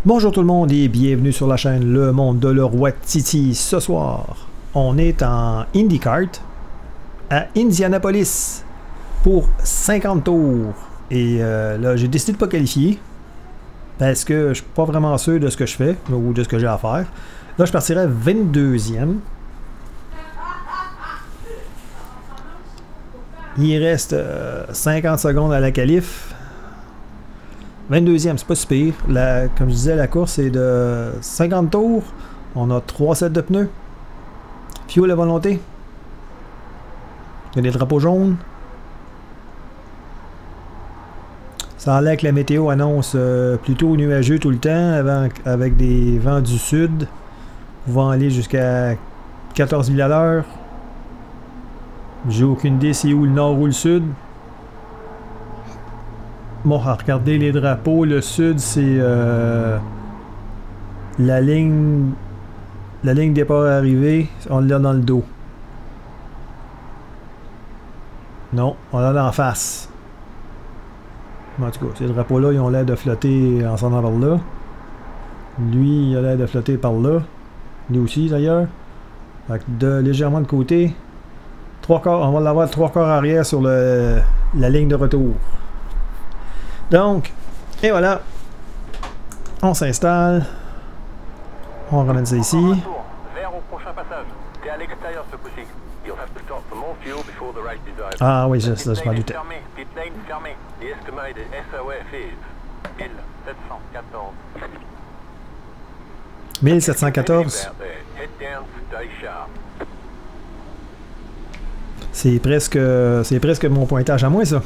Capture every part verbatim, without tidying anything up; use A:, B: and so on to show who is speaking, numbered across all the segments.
A: Bonjour tout le monde et bienvenue sur la chaîne Le Monde de le Roi Titi. Ce soir, on est en IndyCart à Indianapolis pour cinquante tours. Et euh, là, j'ai décidé de ne pas qualifier parce que je suis pas vraiment sûr de ce que je fais ou de ce que j'ai à faire. Là, je partirai vingt-deuxième. Il reste euh, cinquante secondes à la qualif. vingt-deuxième, c'est pas si pire. La, comme je disais, la course est de cinquante tours. On a trois sets de pneus. Fuel à volonté. Il y a des drapeaux jaunes. Ça a l'air que la météo annonce euh, plutôt nuageux tout le temps, avec, avec des vents du sud pouvant aller jusqu'à quatorze milles à l'heure. J'ai aucune idée si où le nord ou le sud. Bon, à regarder les drapeaux, le sud c'est euh, la ligne la ligne départ-arrivée, on l'a dans le dos. Non, on l'a en face. En tout cas, ces drapeaux-là, ils ont l'air de flotter en s'en allant vers là. Lui, il a l'air de flotter par là. Lui aussi, d'ailleurs. De légèrement de côté. Trois quarts, on va l'avoir trois quarts arrière sur le, la ligne de retour. Donc, et voilà. On s'installe. On ramène ça ici. Ah oui, je, je, je m'en doutais. mille sept cent quatorze. C'est presque, c'est presque mon pointage à moi, ça.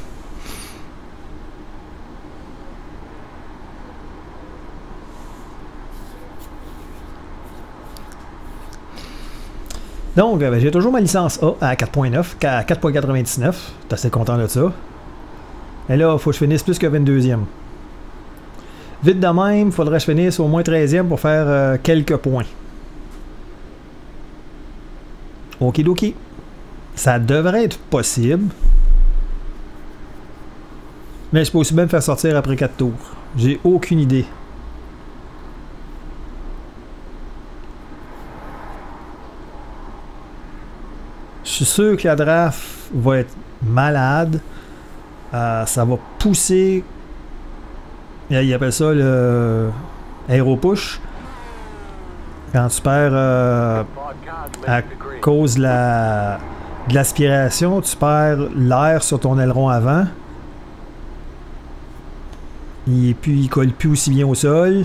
A: Donc, ben, j'ai toujours ma licence A à quatre point neuf, à quatre point quatre-vingt-dix-neuf. T'es assez content de ça. Et là, il faut que je finisse plus que vingt-deuxième. Vite de même, il faudrait que je finisse au moins treizième pour faire euh, quelques points. Okidoki. Ça devrait être possible. Mais je peux aussi bien me faire sortir après quatre tours. J'ai aucune idée. Je suis sûr que la draft va être malade. Euh, ça va pousser. Ils appellent ça le aéropush. Quand tu perds euh, à cause de la de l'aspiration, tu perds l'air sur ton aileron avant. Et puis il colle plus aussi bien au sol.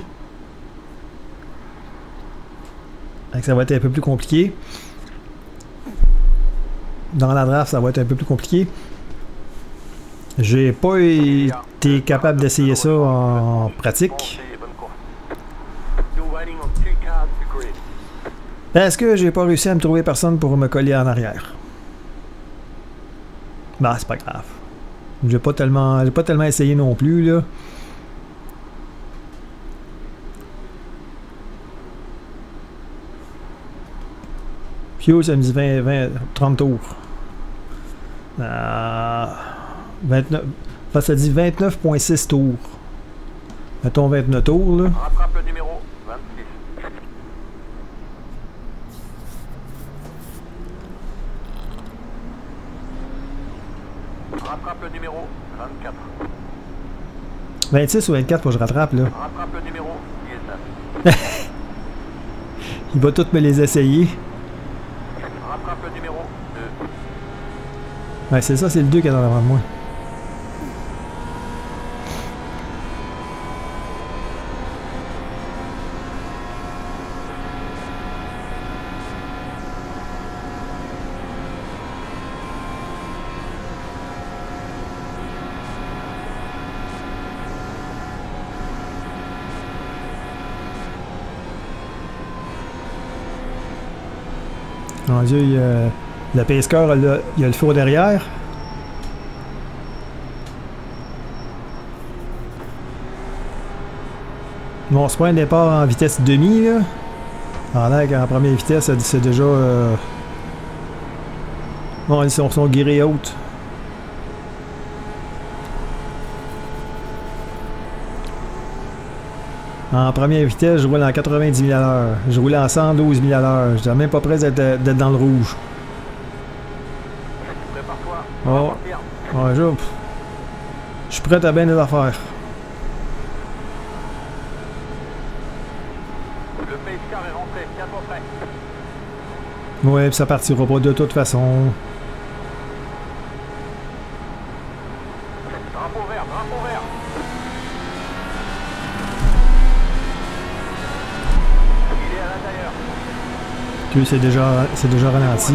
A: Donc ça va être un peu plus compliqué. Dans la draft, ça va être un peu plus compliqué. J'ai pas été capable d'essayer ça en pratique. Parce que j'ai pas réussi à me trouver personne pour me coller en arrière. Bah, c'est pas grave. J'ai pas tellement, j'ai pas tellement essayé non plus, là. Puis ça me dit vingt, vingt, trente tours. Euh, vingt-neuf, enfin, ça dit vingt-neuf virgule six tours. Mettons vingt-neuf tours, là.
B: Rattrape le numéro vingt-six. Rattrape le numéro vingt-quatre.
A: vingt-six ou vingt-quatre pour que je rattrape, là.
B: Rattrape le numéro dix-neuf.
A: Il va tous me les essayer.
B: Rattrape le numéro deux.
A: Ouais, c'est ça, c'est le deux qui est en avant de moi. Mon Dieu, il y a, le Pacecar, il a, il a le four derrière. Bon, c'est pas un départ en vitesse demi, là. En l'air qu'en première vitesse, c'est déjà... Euh... Bon, ils sont, sont guérés hautes. En première vitesse, je roule en quatre-vingt-dix mille à l'heure. Je roule en cent douze mille à l'heure. J'étais même pas prêt d'être d'être dans le rouge.
B: Prépare-toi.
A: Oh. Ouais, je, je suis prêt à bien des affaires.
B: Le pace car est rentré. Tiens-toi prêt.
A: Ouais, puis ça partira pas de toute façon.
B: Drapeau vert, drapeau vert. Il est à l'intérieur.
A: Tu c'est déjà, c'est déjà ralenti.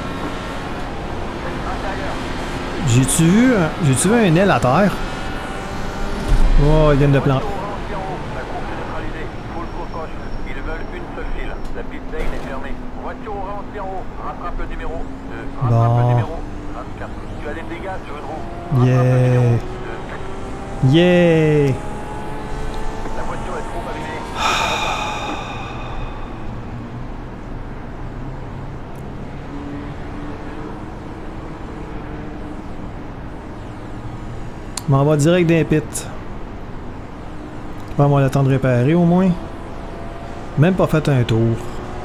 A: J'ai-tu vu, j'ai-tu vu un aile à terre? Oh, ils viennent de planter.
B: La course est neutralisée. Full course gauche. Ils veulent une seule file. La pit lane est fermée. Voiture au ralenti en haut. Rattrape le numéro deux. Rattrape
A: Bon.
B: le numéro vingt-quatre. Tu as des dégâts sur une roue. Rattrape
A: Yeah.
B: le numéro deux.
A: Yeah!
B: La voiture est trop abîmée.
A: Je m'en vais direct d'un pit. Bon, on va l'attendre réparer au moins. Même pas fait un tour.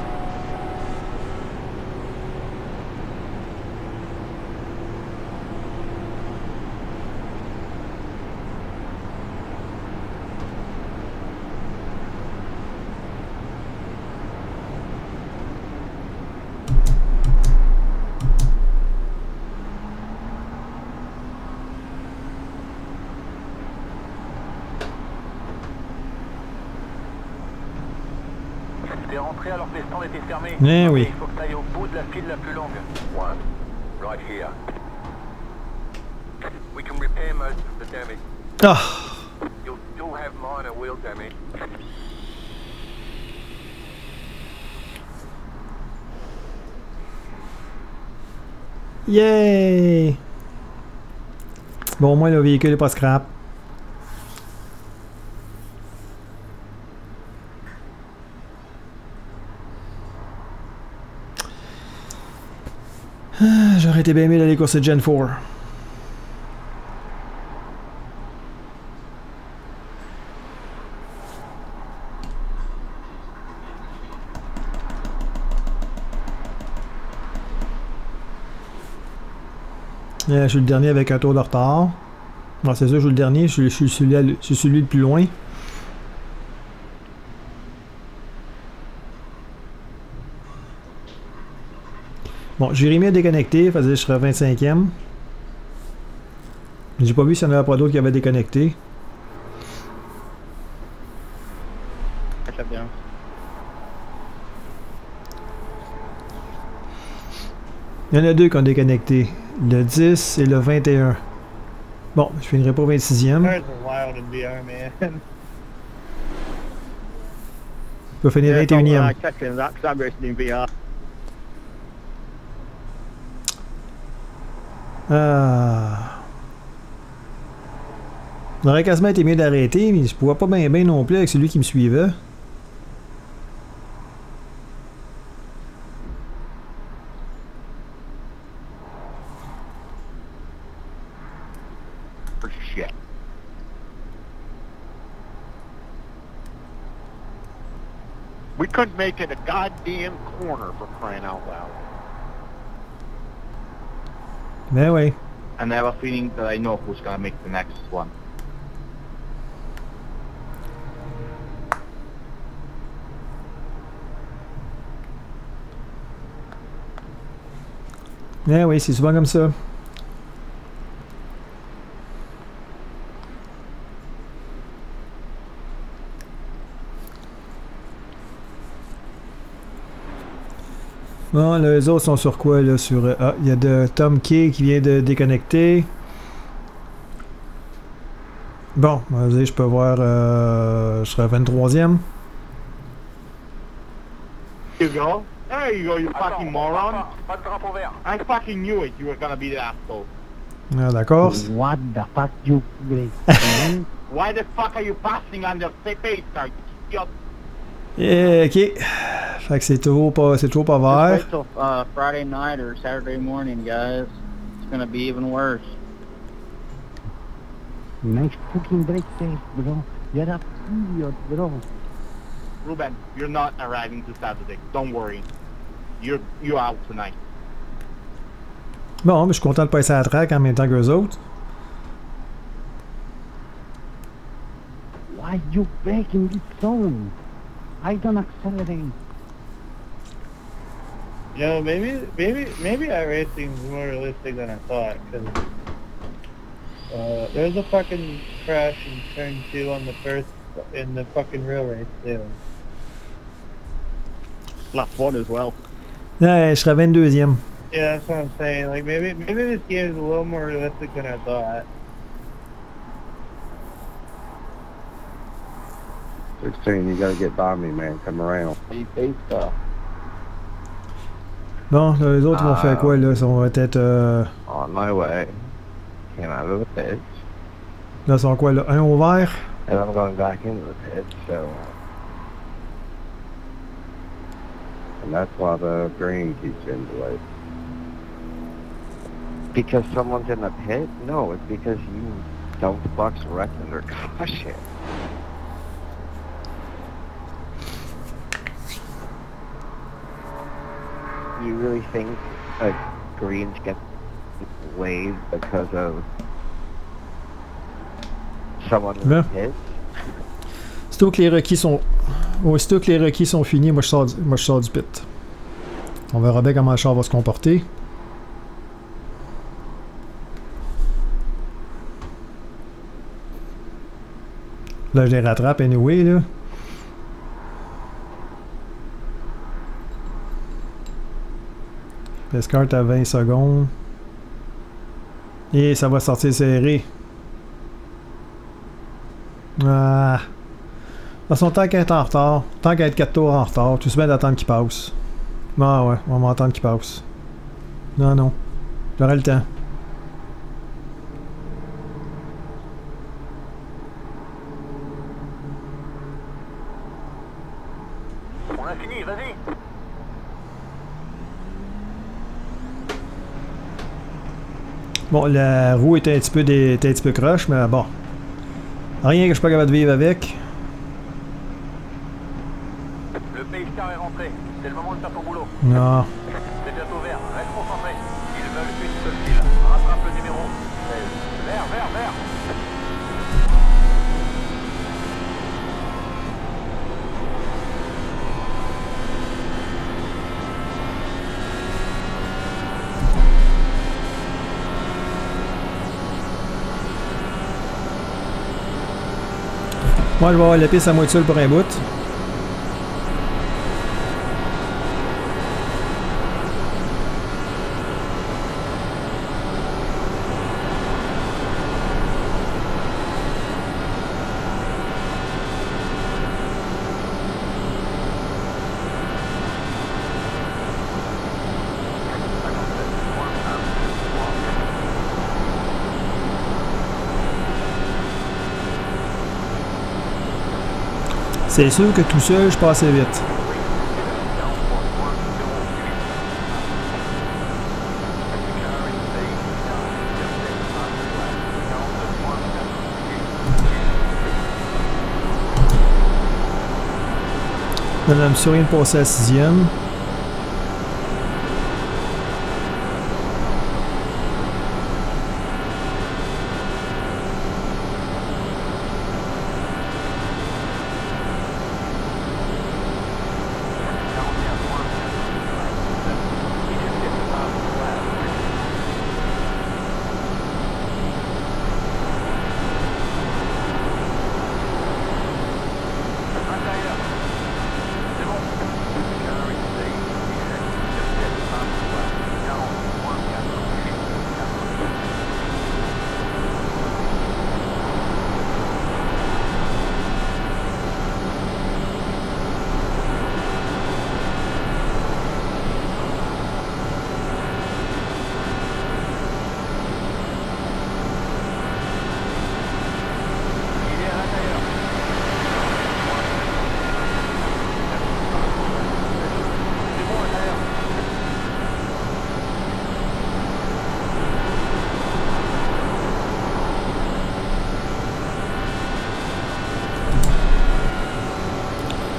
B: T'es rentré alors que les stands étaient fermés.
A: Eh oui.
B: Il faut que tu ailles au bout de la file la plus longue. One. Right here. We can repair most of the damage.
A: Ah!
B: You'll still have minor wheel damage.
A: Yeah! Bon, au moins le véhicule est pas scrap. Ah, j'aurais été bien aimé d'aller courser Gen quatre. Yeah, je suis le dernier avec un tour de retard. Bon, c'est ça, je suis le dernier, je suis, je suis celui, je suis celui le plus loin. Bon, Jérémy a déconnecté, faisait que je serais vingt-cinquième. J'ai pas vu s'il n'y en avait pas d'autres qui avaient déconnecté.
C: Très bien.
A: Il y en a deux qui ont déconnecté. Le dix et le vingt et un. Bon, je finirai pas vingt-sixième.
C: There's a wild in V R, man.
A: Je peux finir vingt et unième.
C: I'm catching that because I'm racing in V R.
A: Ah. On aurait quasiment été mieux d'arrêter, mais je pouvais pas bien bien non plus avec celui qui me suivait.
C: For shit. We couldn't make it a goddamn corner for crying out loud.
A: Ben oui.
C: And I have a feeling that I know who's gonna make the next one.
A: Ben oui, c'est souvent comme ça. Bon, les autres sont sur quoi, là? Sur... euh, Ah, il y a de Tom Kay qui vient de déconnecter. Bon, vas-y, je peux voir... Euh, je serai vingt-troisième.
C: Here you go. There you go, you
B: Attends,
C: fucking
B: on
C: moron.
B: part pas. Pas de drapeau vert.
C: I fucking knew it. You were gonna be the asshole.
A: Ah, d'accord.
D: What the fuck, you great?
C: Why the fuck are you passing on the pace car? You idiot?
A: Yeah, ok. Fait que c'est toujours pas, c'est toujours pas vert.
D: Just wait till uh, Friday night or Saturday morning, guys. It's gonna be even worse. Nice fucking break test, bro. You're a idiot, bro.
C: Ruben, you're not arriving to Saturday. Don't worry. You're you're out tonight.
A: Bon, mais je suis content de passer à la track en même temps qu'eux autres.
C: Why you breaking this zone? I don't accelerate.
E: You know, maybe, maybe, maybe iRacing is more realistic than I thought, because uh, there was a fucking crash in turn two on the first, in the fucking real race, too.
C: Last one as well.
A: Ouais, je serais vingt-deuxième.
E: Yeah, that's what I'm saying. Like, maybe, maybe this game is a little more realistic than I thought.
F: sixteen, you gotta get by me, man. Come around.
D: He faced off.
A: Bon, là, les autres vont
F: Ah.
A: faire quoi, là? Ils vont être... Euh...
F: On my way. Came out of the pits.
A: Là, ils sont quoi, là? Un au vert?
F: And I'm going back into the pits, so... And that's why the green keeps getting delayed. Because someone's in the pit? No, it's because you don't box wrecked under caution. You really think a greens get delayed because of someone in
A: Yeah.
F: the pit?
A: Aussitôt que les requis sont... Aussitôt que les requis sont finis, moi je sors du, moi, je sors du pit. On verra bien comment le char va se comporter. Là, je les rattrape anyway, là. Pescart à vingt secondes. Et ça va sortir serré. Ah. De toute façon, tant qu'à être en retard, tant qu'à être quatre tours en retard, tout se bien d'attendre qu'il passe. Ah ouais, on va m'entendre qu'il passe. Non, non. J'aurai le temps.
B: On a fini, vas-y.
A: Bon, la roue était un petit peu, des, était un petit peu croche, mais bon. Rien que je suis pas capable de vivre avec.
B: Le pace car est rentré. C'est le moment de faire ton boulot.
A: Non.
B: C'est bientôt vert. Reste concentré. Ils veulent une seule file. Rattrape le numéro seize. Vert, vert, vert.
A: Moi, je vais avoir la piste à moitié seule pour un bout. C'est sûr que tout seul, je passe vite. Je me suis rien de passer à la sixième.
B: Intérieur. C'est bon.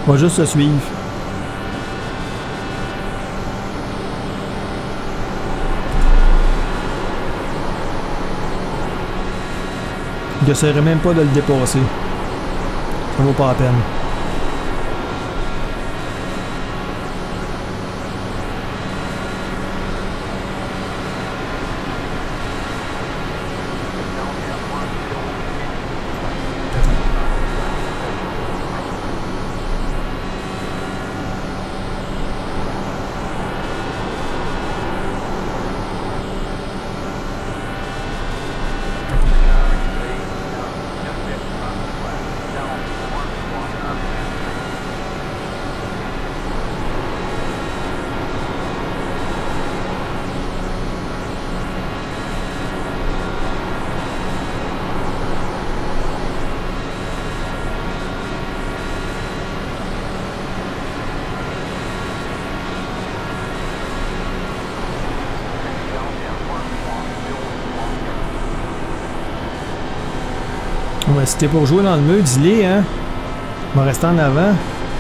A: On va juste se suivre. J'essaierai même pas de le dépasser. Ça vaut pas la peine. Ouais, si t'es pour jouer dans le mur, dis-le, hein. On va rester en avant.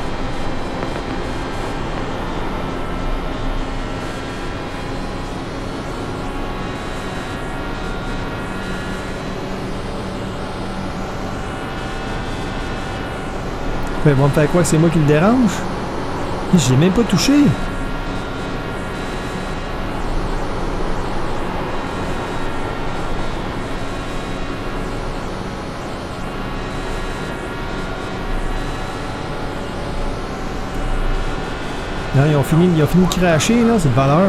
A: Ouais, ils vont me faire quoi que c'est moi qui le dérange? Je l'ai même pas touché. Non, ils ont fini, ils ont fini de cracher, là, c'est de valeur.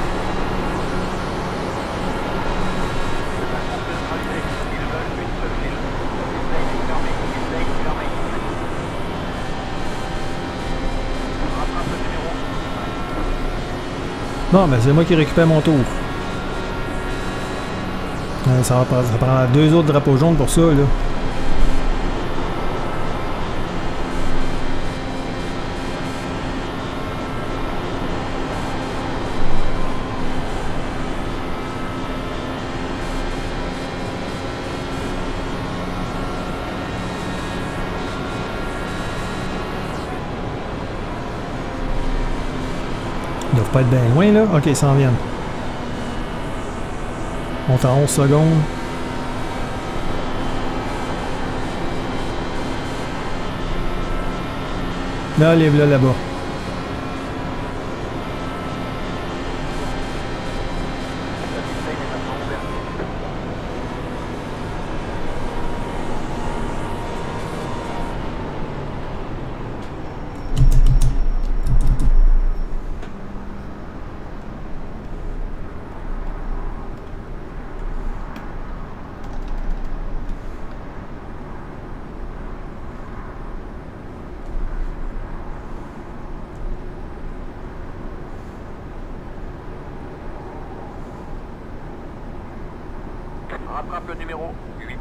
A: Non, mais c'est moi qui récupère mon tour. Ouais, ça, va, ça prend deux autres drapeaux jaunes pour ça, là. Ils doivent pas être bien loin, là. Ok, ils s'en viennent. On est en onze secondes. Là, lève-le là-bas.
B: Rattrape le numéro huit.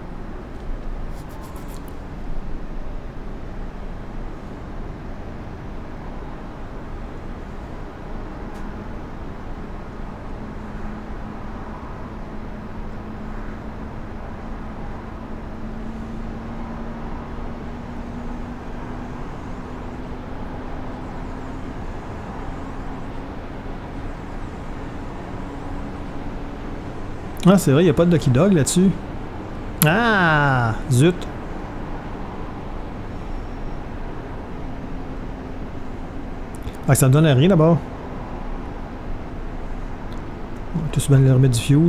A: Ah, c'est vrai, il n'y a pas de Lucky Dog là-dessus. Ah! Zut! Ah, ça me donne rien d'abord. On va tout de même leur remettre du fuel.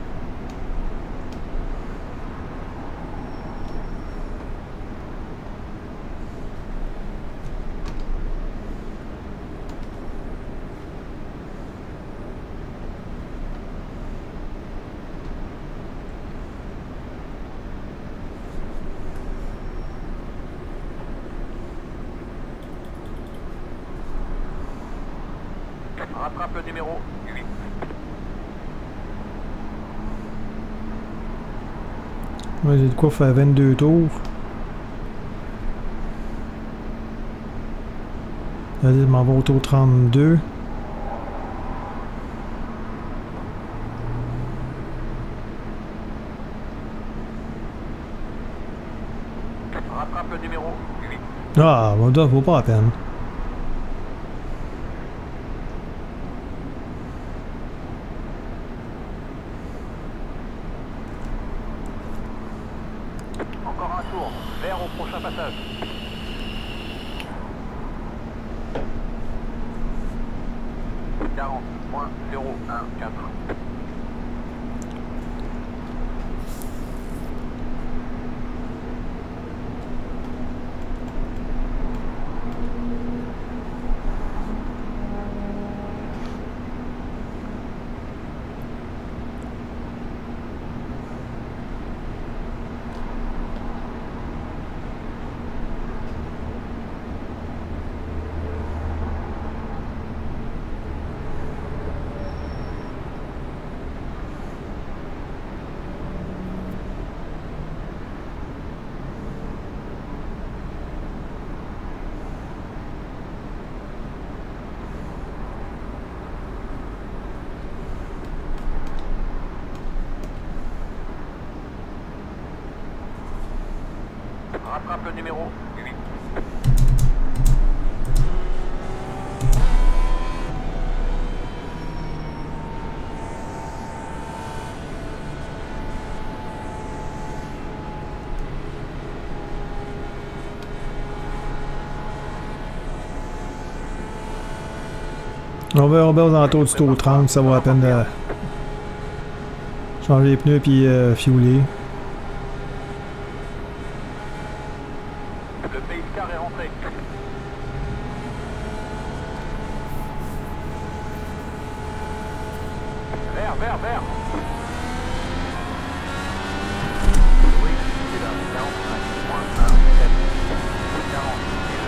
B: Rattrape le numéro huit.
A: Ouais, j'ai de quoi faire vingt-deux tours. Vas-y, je m'en vais au tour trente-deux.
B: Rattrape le numéro huit.
A: Ah, bon, ça vaut pas la peine.
B: Encore un tour, vert au prochain passage. quarante point zéro un quatre. Rattrape le numéro huit.
A: On va, on va aux alentours du tour trente, ça vaut la peine de changer les pneus puis euh, fiouler.
B: Le pays car est rentré. Vert, vert, vert. Oui, c'est là, quarante-cinq point un sept. quarante.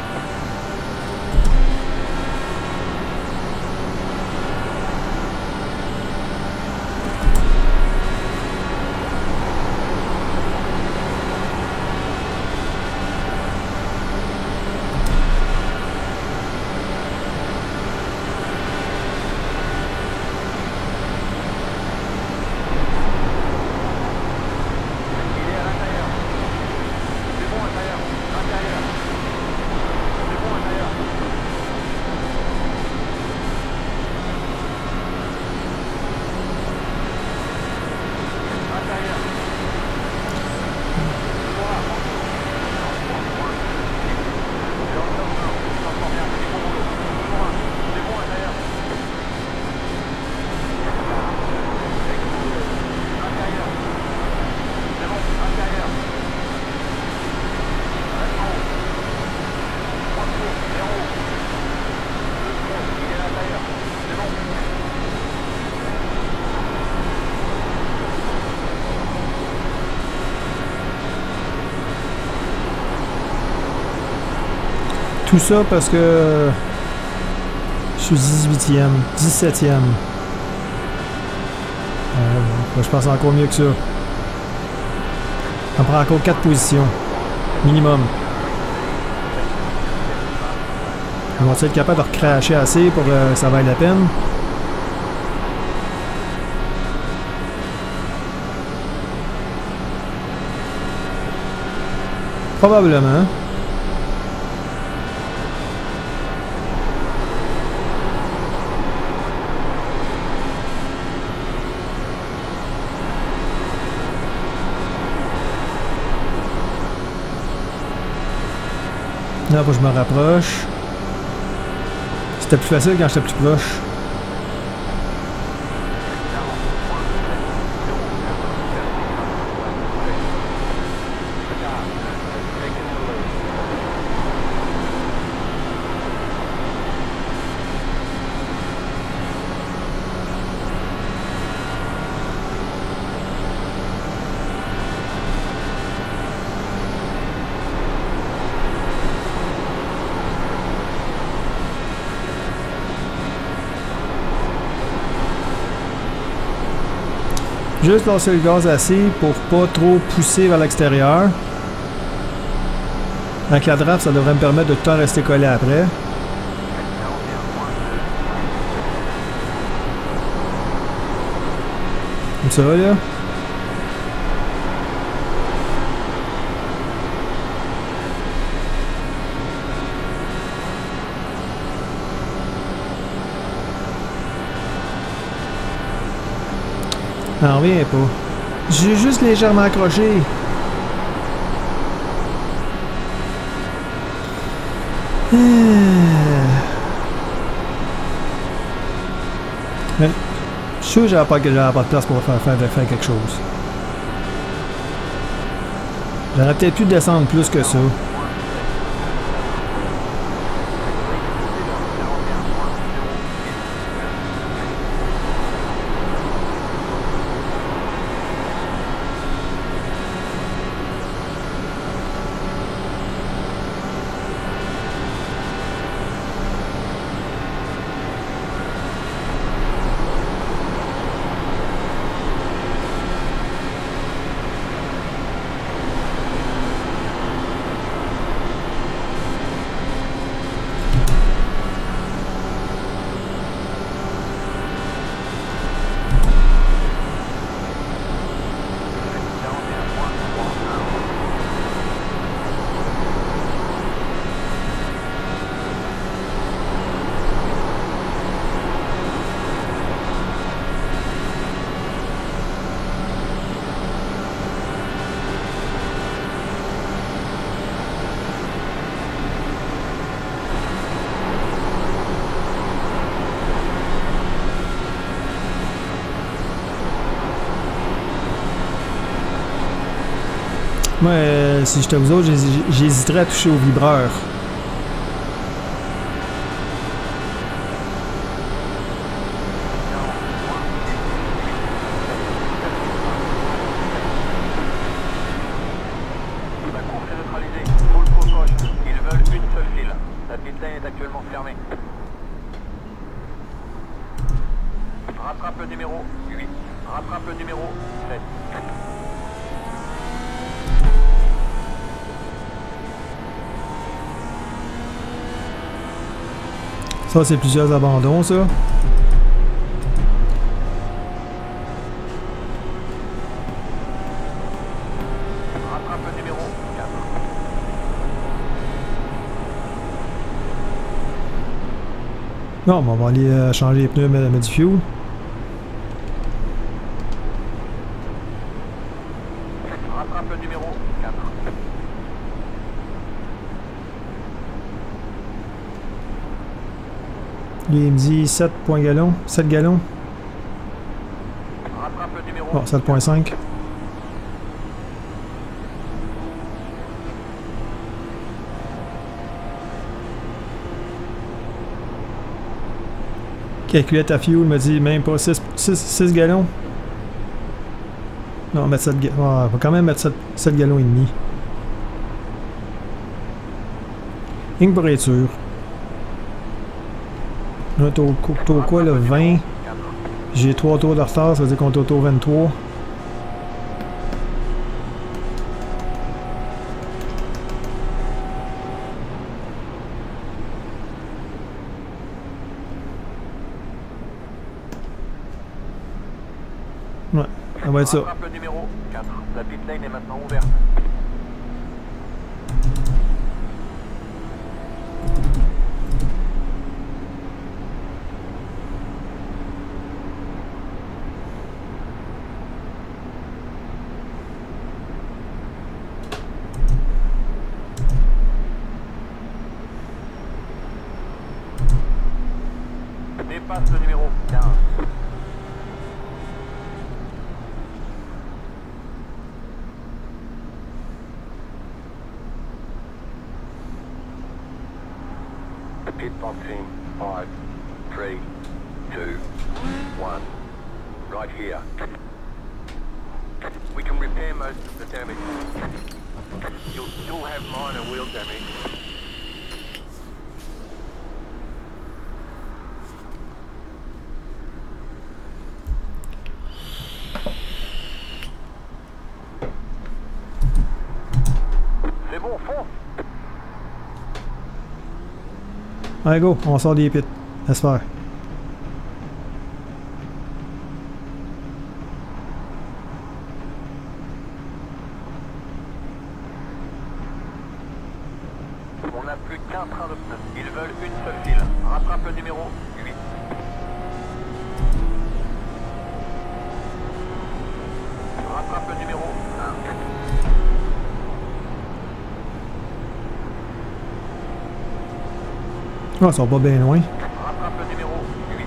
A: Tout ça parce que je suis dix-huitième, dix-septième. Euh, je pense encore mieux que ça. On prend encore quatre positions. Minimum. On va être capable de recracher assez pour que ça vaille la peine. Probablement. Là, faut que je me rapproche. C'était plus facile quand j'étais plus proche. Juste lancer le gaz assez pour pas trop pousser vers l'extérieur. Avec la drape, ça devrait me permettre de tout le temps rester collé après. Comme ça, là. J'en reviens pas. J'ai juste légèrement accroché. Ah. Mais je suis sûr que j'avais pas, j'avais pas de place pour faire, faire, faire quelque chose. J'aurais peut-être pu descendre plus que ça. Moi, euh, si j'étais vous autres, j'hésiterais à toucher au vibreur.
B: La course est neutralisée. Full focus. Ils veulent une seule file. La pit lane est actuellement fermée. Rattrape le numéro huit. Rattrape le numéro sept.
A: Ça, c'est plusieurs abandons, ça.
B: Rattrape le numéro quatre.
A: Non, mais on va aller euh, changer les pneus, mettre, mettre du fuel.
B: Rattrape le numéro quatre.
A: Il me dit sept points gallons. sept gallons.
B: Rattrape le numéro
A: Bon, sept virgule cinq. Calculette à fuel me dit même pas six, six, six gallons. Non, on va mettre sept gallons. On va quand même mettre sept, sept gallons et demi. Rien pour être sûr. On est au, au quoi, le vingt? J'ai trois tours de retard, ça veut dire qu'on est au tour vingt-trois. Ouais, ça va être ça.
B: Rattrape le numéro quatre. La pit lane est maintenant ouverte. Dépasse le numéro quinze. Pit box in five, three, two, one. Right here. We can repair most of the damage. You'll still have minor wheel damage. C'est bon, fonce.
A: Allez, go, on sort des pits. Laisse faire.
B: On n'a plus qu'un train de pneus. Ils veulent une seule file. Rattrape le numéro huit. Rattrape le numéro un.
A: Ah, ils sont pas bien loin.
B: Rattrape le numéro huit.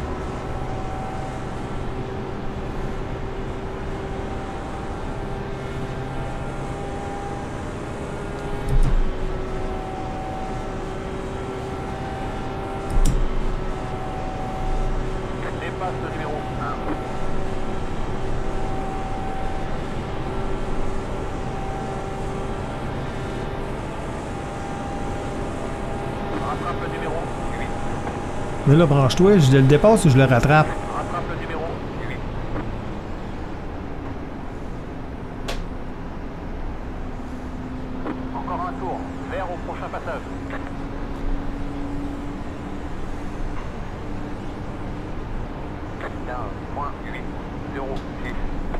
B: Dépasse le numéro un. Rattrape le numéro huit.
A: Mais là, branche-toi, je le dépasse ou je le rattrape?
B: Rattrape le numéro huit. Encore un tour, vert au prochain passage. quinze, moins huit, zéro, six.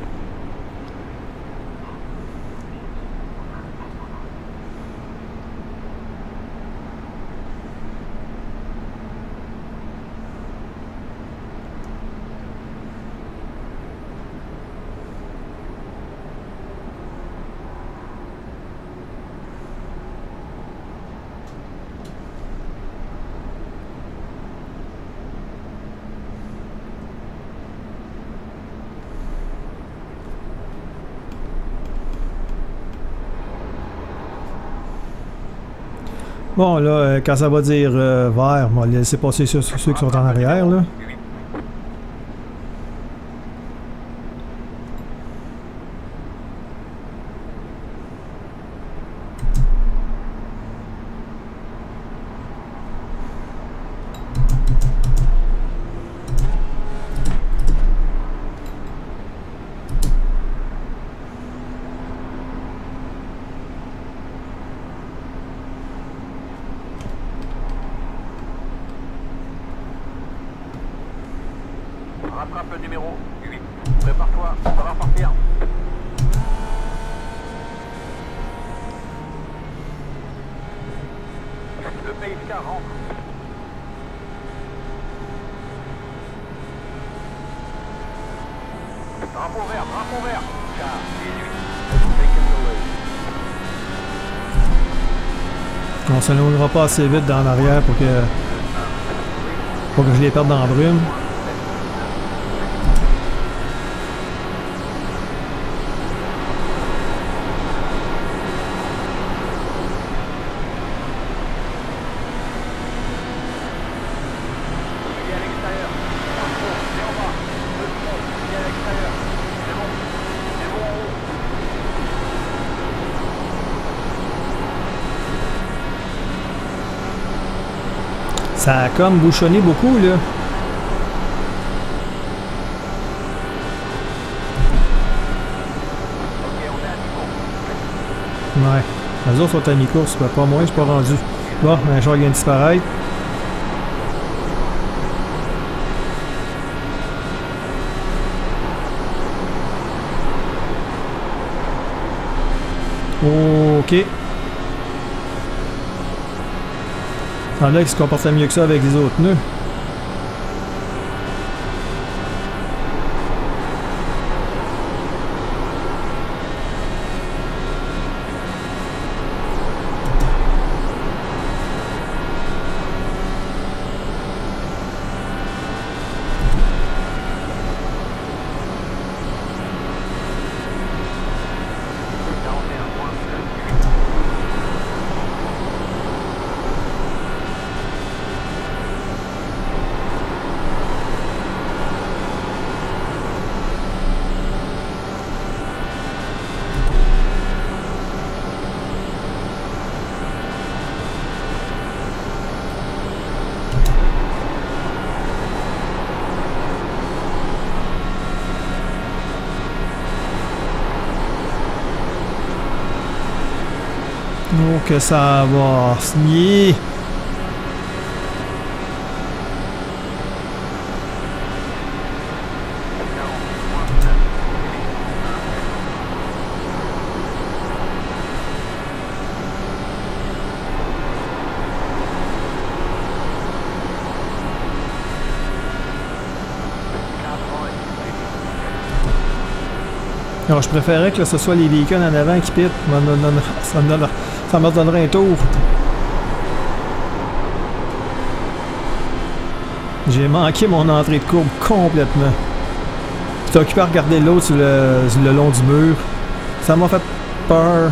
A: Bon, là, euh, quand ça va dire euh, vert, on va laisser passer ceux, ceux qui sont en arrière, là.
B: Rattrape le numéro huit. Prépare-toi, ça va repartir. Le P X K rentre. Drapeau vert, drapeau vert. K dix-huit. Taken away.
A: On s'éloignera pas assez vite dans l'arrière pour que, pour que je les perde dans la brume.
B: Il est à l'extérieur. Info, c'est en bas. Le front, il est à l'extérieur. C'est bon. C'est bon en haut.
A: Ça a comme bouchonné beaucoup, là.
B: Ok, on est à niveau.
A: Ouais. Les autres sont à mi-course, pas moi, je suis pas rendu. Bon, un char vient de disparaître. Ok. Ça semblait qu'il se comportait mieux que ça avec les autres nœuds. Donc ça va signer. Alors, je préférais que ce soit les véhicules en avant qui pitent. Ça me donnerait, ça me donnerait un tour. J'ai manqué mon entrée de courbe complètement. J'étais occupé à regarder l'autre sur le, sur le long du mur. Ça m'a fait peur.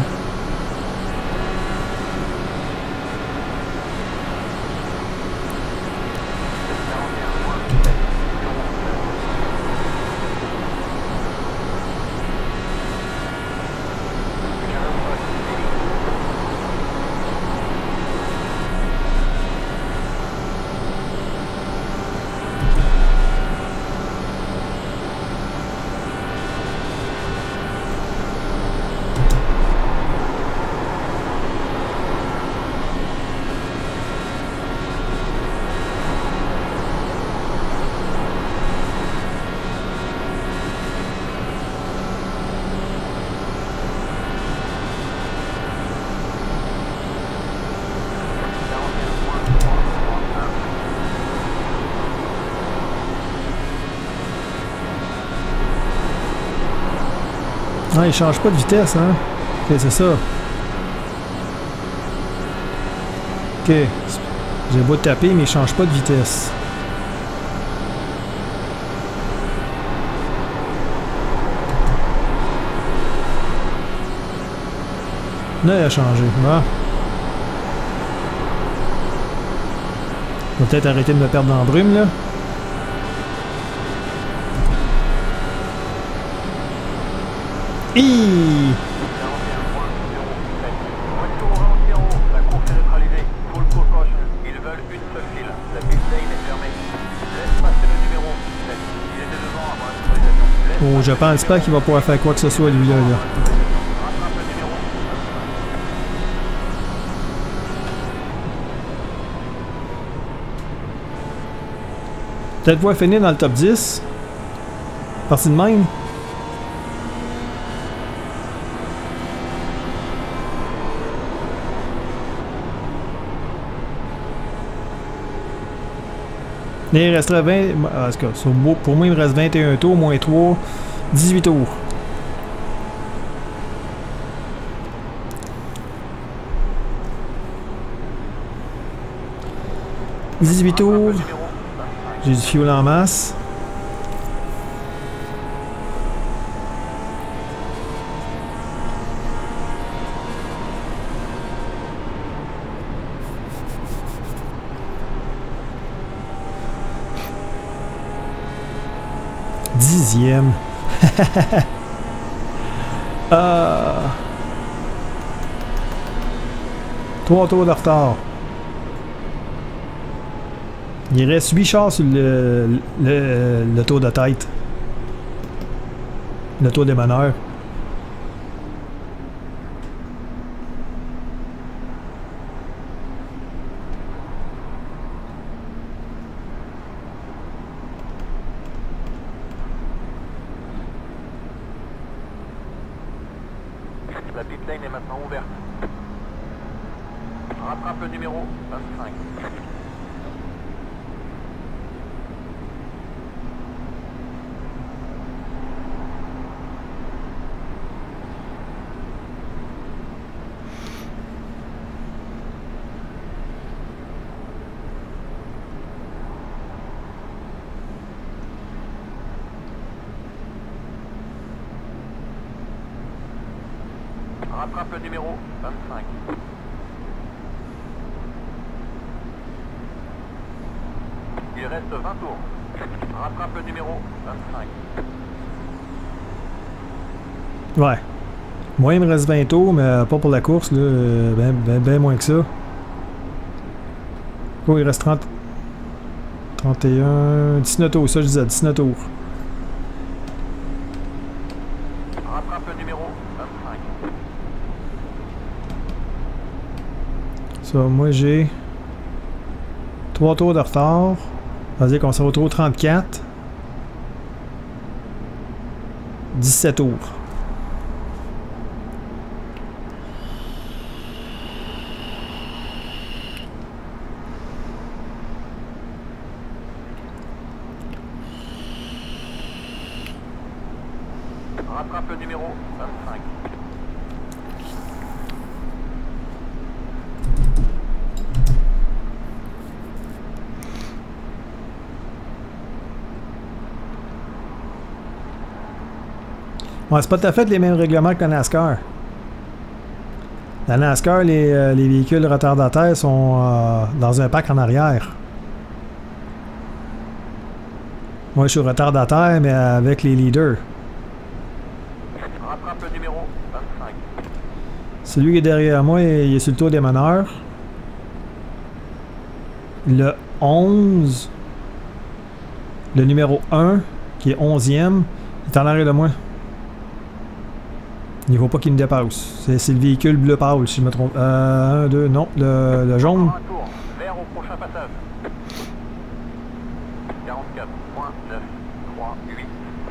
A: Ah, il change pas de vitesse, hein? Ok, c'est ça. Ok. J'ai beau taper, mais il change pas de vitesse. Là, il a changé. Bon. Je vais peut-être arrêter de me perdre dans la brume, là. Hi!
B: Voiture au ralenti en haut, la course est neutralisée. Full caution. Ils veulent une seule file. La pit lane est fermée. Laisse passer le numéro sept. Il était devant avant la neutralisation.
A: Oh, je pense pas qu'il va pouvoir faire quoi que ce soit, lui, là. là.
B: Rattrape le numéro.
A: Peut-être pouvoir finir dans le top dix. Parti de même. Il resterait vingt. En tout cas, pour moi, il me reste vingt et un tours, moins trois, dix-huit tours. dix-huit tours. J'ai du fuel en masse. Dixième. euh... Trois tours de retard. Il reste huit chars sur le, le, le tour de tête. Le tour des meneurs.
B: La pit lane est maintenant ouverte. Rattrape le numéro vingt-cinq. Rattrape le numéro vingt-cinq. Il reste vingt tours. Rattrape le numéro vingt-cinq.
A: Ouais. Moi, il me reste vingt tours, mais pas pour la course, là. Ben, ben, ben moins que ça. Oh, il reste trente. trente et un. dix-neuf tours, ça je disais, dix-neuf tours.
B: Rattrape le numéro vingt-cinq.
A: Ça, moi j'ai trois tours de retard. Ça veut dire qu'on se retrouve au trente-quatre. dix-sept tours.
B: Rattrape le numéro vingt-cinq.
A: Ouais, c'est pas tout à fait les mêmes règlements que la NASCAR. La NASCAR, les, euh, les véhicules retardataires sont euh, dans un pack en arrière. Moi, je suis retardataire, mais avec les leaders.
B: Rattrape le numéro vingt-cinq.
A: Celui qui est derrière moi, il est sur le tour des meneurs. Le onze, le numéro un, qui est onzième, il est en arrière de moi. Il ne faut pas qu'il me dépasse. C'est le véhicule bleu pâle, si je me trompe. Euh, un, deux, non, le, le jaune.
B: Un tour, vert au prochain passage. quarante-quatre point neuf trois huit.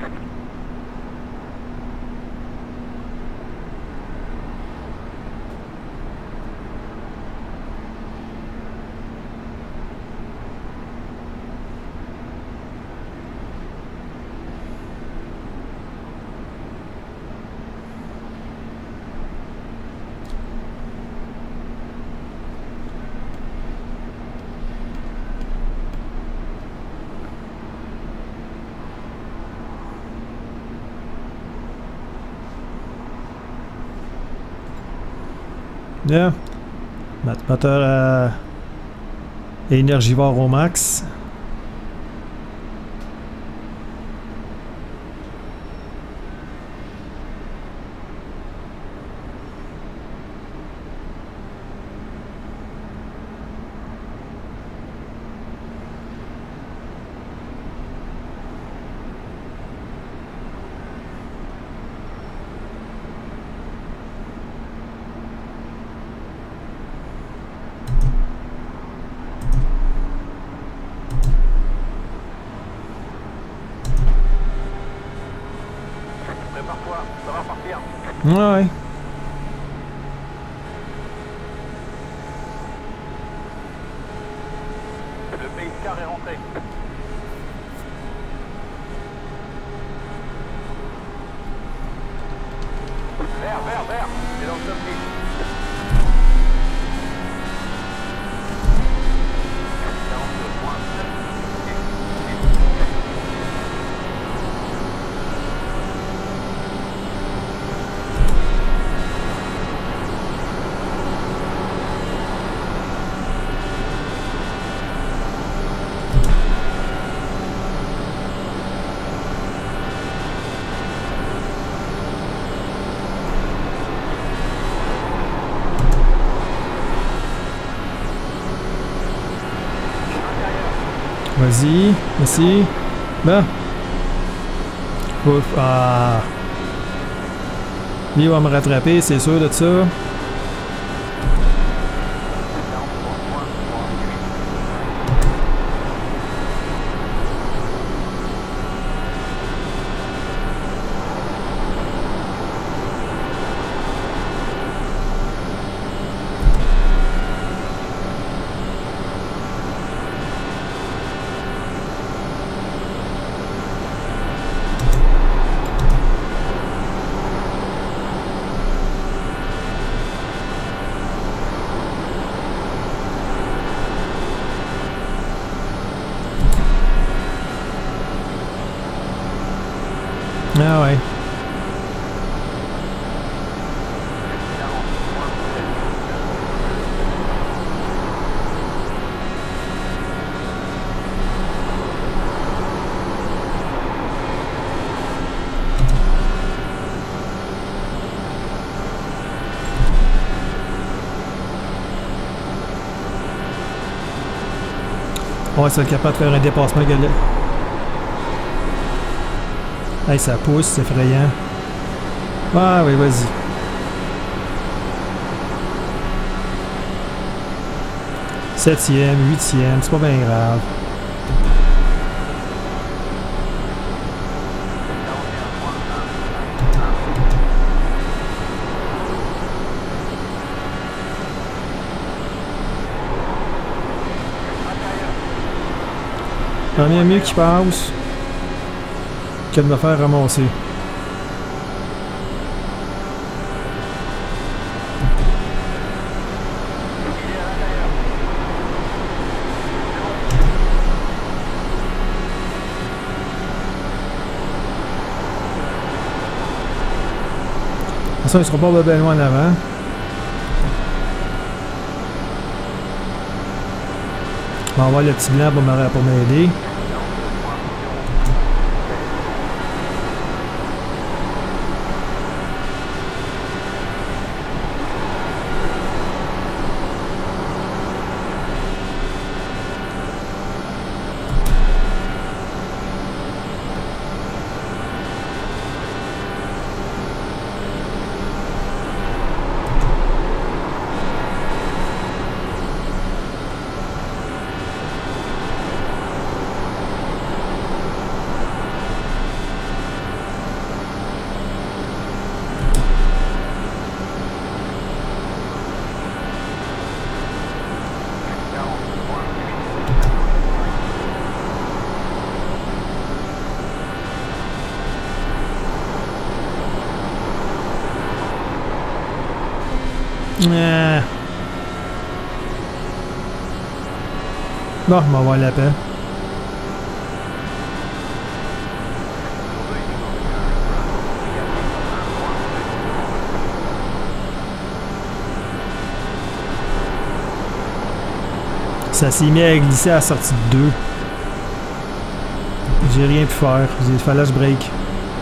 A: Yeah. Moteur à énergivore au max.
B: Prépare-toi, ça va partir.
A: Ouais.
B: Le pays car est rentré. Vert, vert, vert. C'est dans le top dix. quarante-deux point neuf.
A: Vas-y, merci. Ben. Ouf, ah. Lui, il va me rattraper, c'est sûr de ça. Ah ouais. On va être capable de faire un dépassement galet. Hey, ça pousse, c'est effrayant. Ah oui, vas-y. Septième, huitième, c'est pas bien grave. Tant mieux mieux qui passe que de me faire ramasser. toute façon, ils seront pas bien loin en avant. On va avoir le petit blanc pour m'aider. Euh... Bon, je m'en vais à la paix. Ça s'est mis à glisser à la sortie de deux. J'ai rien pu faire. Il fallait que je break.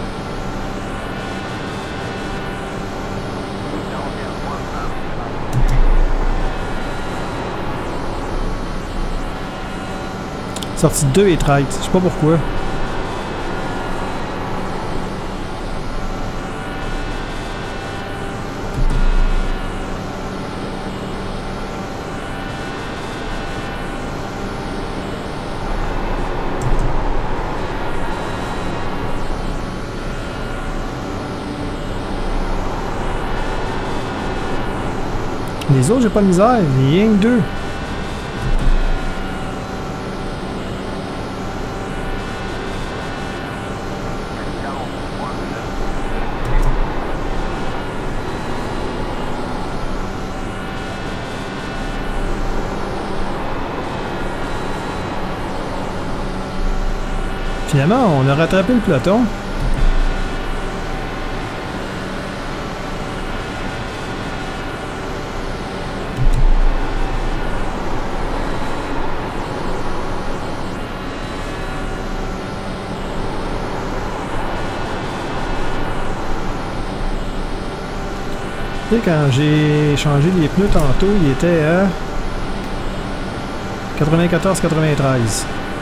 A: Sortie de deux et treize. Je sais pas pourquoi. Les autres, j'ai pas de misère. Il y a rien que deux. Finalement, on a rattrapé le peloton. Tu sais, quand j'ai changé les pneus tantôt, il était à quatre-vingt-quatorze quatre-vingt-treize.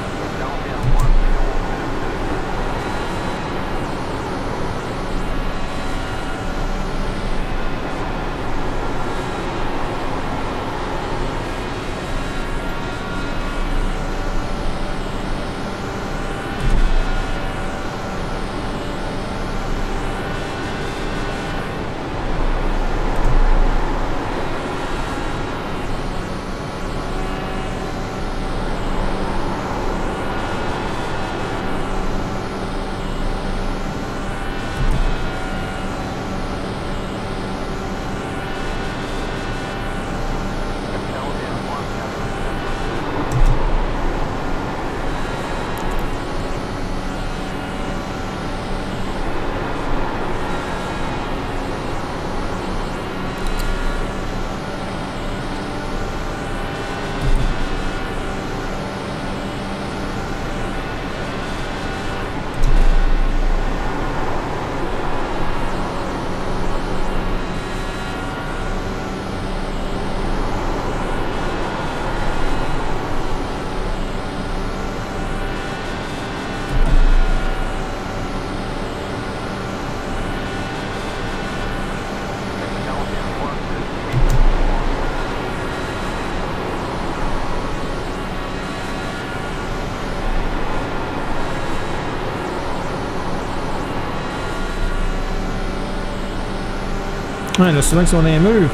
A: Ouais, là, souvent qu'ils sont dans les murs.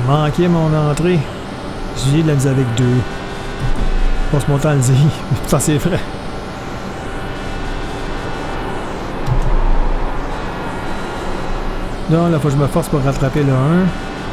A: manqué mon entrée. J'ai de la misère avec deux. Passe mon temps à le dire. Ça, c'est vrai. Non, là, faut que je me force pour rattraper le un.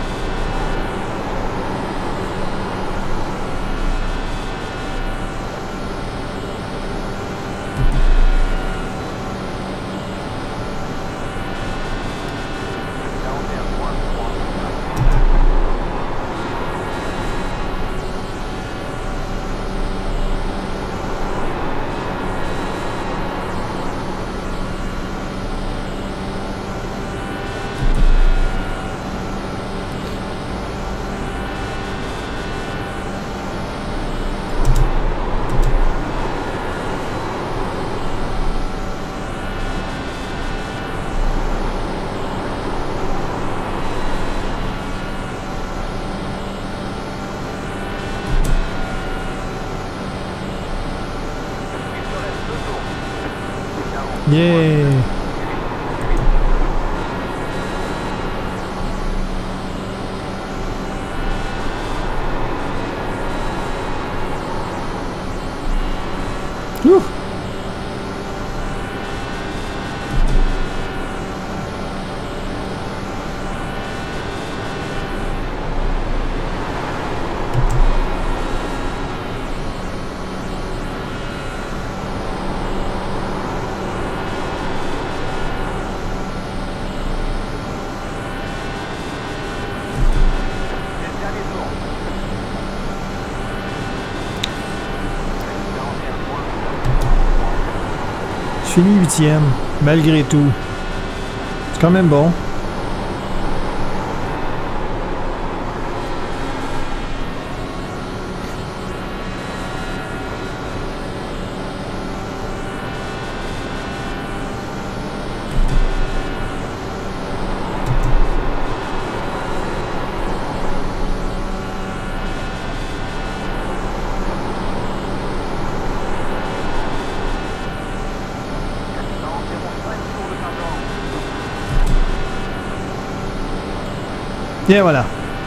A: Yeah! Ouh! Je finis huitième, malgré tout. C'est quand même bon. Et voilà.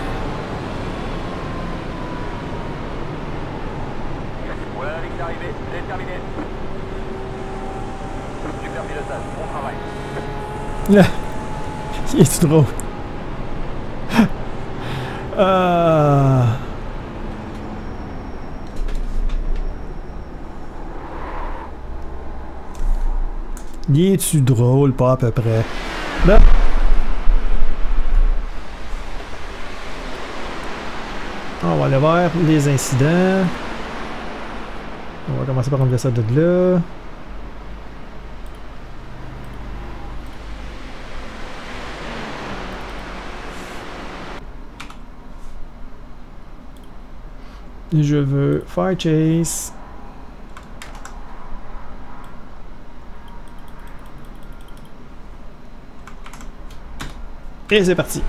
B: Voilà la ligne d'arrivée, c'est terminé. Super pilotage, bon travail.
A: Il est tout drôle. euh... Il est-tu drôle, pas à peu près. Là. On va aller voir les incidents. On va commencer par enlever ça de là. Je veux Fire Chase. Et c'est parti.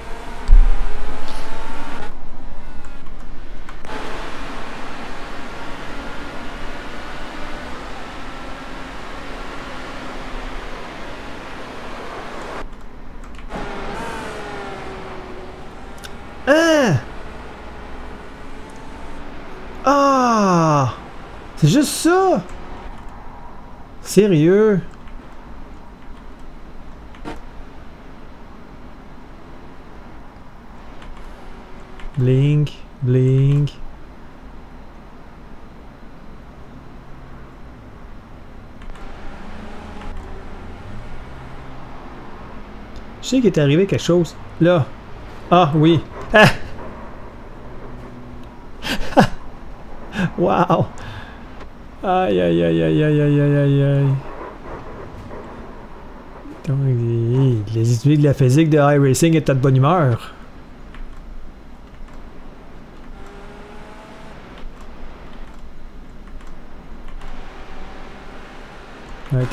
A: Hein? Ah! C'est juste ça? Sérieux? Blink, blink. Je sais qu'il est arrivé quelque chose. Là. Ah, oui. Ah! Wow! Aïe, aïe, aïe, aïe, aïe, aïe, aïe, aïe, aïe. Donc, les étudiants de la physique de iRacing étaient de bonne humeur. Ok.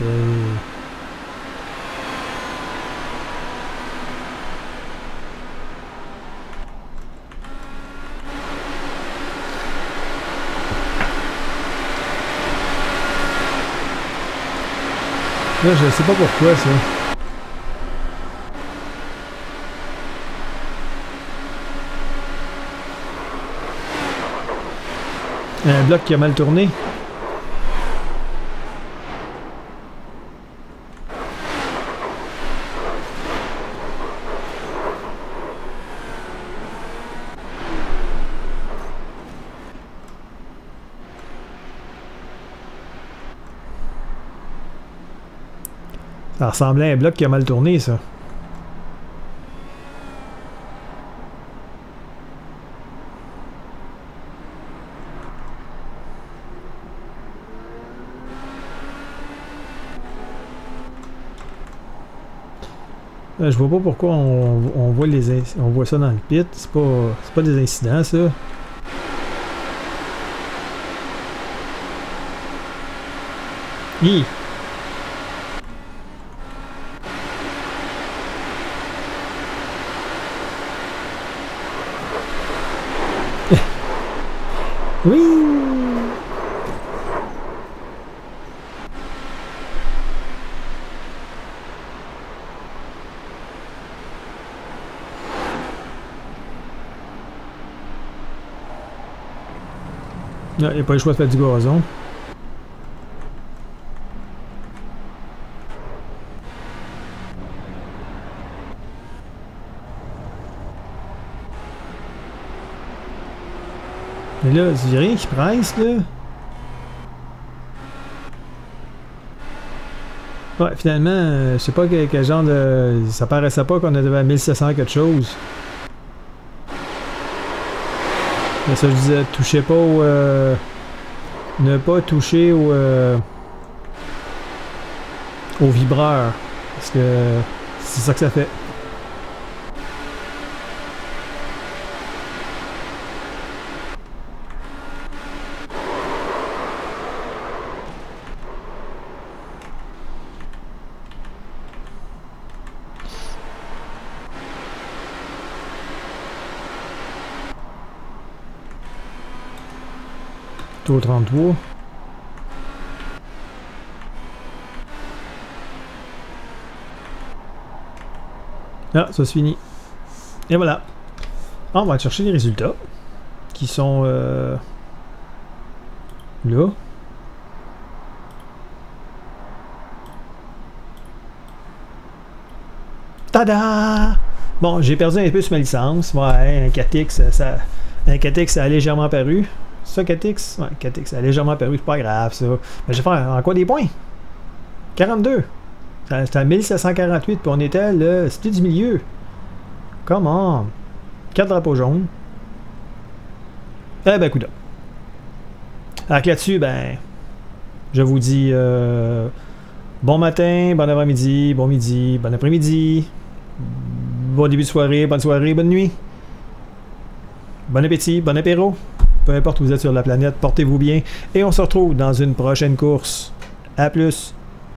A: Là, je sais pas pourquoi ça. Un bloc qui a mal tourné. Ça ressemblait à un bloc qui a mal tourné, ça. Euh, je vois pas pourquoi on, on voit les on voit ça dans le pit. C'est pas c'est pas des incidents, ça. Hi. Oui. Non, il n'y a pas le choix de faire du gazon. Mais là, c'est rien qui presse, là. Ouais, finalement, euh, je sais pas quel, quel genre de... Ça paraissait pas qu'on avait mille sept cents quelque chose. Mais ça, je disais, touchez pas au... Euh, ne pas toucher au... Euh, au vibreur. Parce que c'est ça que ça fait. Tour trente-trois. Ah, ça c'est fini. Et voilà. Ah, on va aller chercher les résultats. Qui sont... Euh, là. Tada! Bon, j'ai perdu un peu sur ma licence. Ouais, un quatre X, ça... Un quatre X, ça a légèrement paru. Ça, quatre X? Ouais, quatre X, ça a légèrement paru, c'est pas grave, ça. Mais je vais faire encore des points. quarante-deux. C'était à mille sept cent quarante-huit, puis on était le split du milieu. Comment? quatre drapeaux jaunes. Eh ben, coup d'œil. Alors là-dessus, ben, je vous dis euh, bon matin, bon après-midi, bon midi, bon après-midi, bon début de soirée, bonne soirée, bonne nuit. Bon appétit, bon apéro. Peu importe où vous êtes sur la planète, portez-vous bien. Et on se retrouve dans une prochaine course. À plus!